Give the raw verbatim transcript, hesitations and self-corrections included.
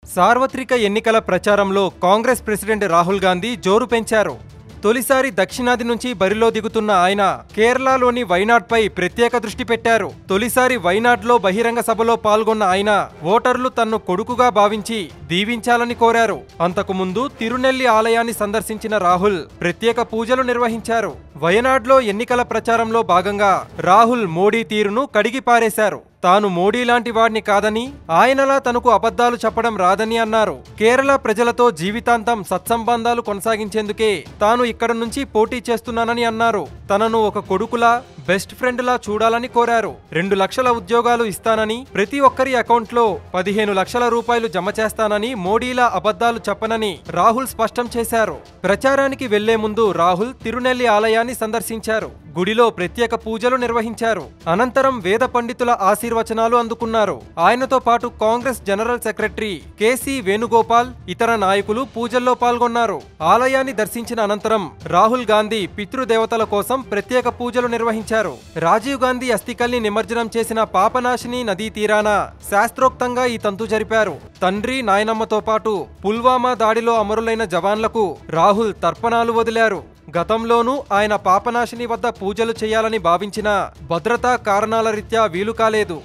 సార్వత్రిక ఎన్నికల ప్రచారంలో కాంగ్రెస్ ప్రెసిడెంట్ రాహుల్ గాంధీ జోరు పెంచారు. తొలిసారి దక్షిణాది నుంచి బరిలో దిగుతున్న ఆయన కేరళలోని వైనాడ్పై ప్రత్యేక దృష్టి పెట్టారు. తొలిసారి వైనాడ్లో బహిరంగ సభలో పాల్గొన్న ఆయన ఓటర్లు తన్ను కొడుకుగా భావించి దీవించాలని కోరారు. అంతకుముందు తిరునెల్లి ఆలయాన్ని సందర్శించిన రాహుల్ ప్రత్యేక పూజలు నిర్వహించారు. వయనాడ్లో ఎన్నికల ప్రచారంలో భాగంగా రాహుల్ మోడీ తీరును కడిగి పారేశారు. తాను మోడీ లాంటి వాడిని కాదని, ఆయనలా తనకు అబద్ధాలు చెప్పడం రాదని అన్నారు. కేరళ ప్రజలతో జీవితాంతం సత్సంబంధాలు కొనసాగించేందుకే తాను ఇక్కడ నుంచి పోటీ చేస్తున్నానని అన్నారు. తనను ఒక కొడుకులా, బెస్ట్ ఫ్రెండ్ లా చూడాలని కోరారు. రెండు లక్షల ఉద్యోగాలు ఇస్తానని, ప్రతి ఒక్కరి అకౌంట్లో పదిహేను లక్షల రూపాయలు జమ చేస్తానని మోడీలా అబద్ధాలు చెప్పనని రాహుల్ స్పష్టం చేశారు. ప్రచారానికి వెళ్లే ముందు రాహుల్ తిరునెల్లి ఆలయాన్ని సందర్శించారు. గుడిలో ప్రత్యేక పూజలు నిర్వహించారు. అనంతరం వేద పండితుల ఆశీర్వచనాలు అందుకున్నారు. ఆయనతో పాటు Congress general secretary KC Venugopal, ఇతర నాయకులు పూజల్లో పాల్గొన్నారు. ఆలయాన్ని దర్శించిన అనంతరం రాహుల్ గాంధీ పితృదేవతల కోసం ప్రత్యేక పూజలు నిర్వహించారు. రాజీవ్ గాంధీ అస్థికల్ని నిమజ్జనం చేసిన పాపనాశిని నదీ తీరాన శాస్త్రోక్తంగా ఈ తంతు జరిపారు. తండ్రి, నాయనమ్మతో పాటు పుల్వామా దాడిలో అమరులైన జవాన్లకు రాహుల్ తర్పణాలు వదిలారు. గతంలోనూ ఆయన పాపనాశిని వద్ద పూజలు చేయాలని భావించినా భద్రతా కారణాల రీత్యా వీలు కాలేదు.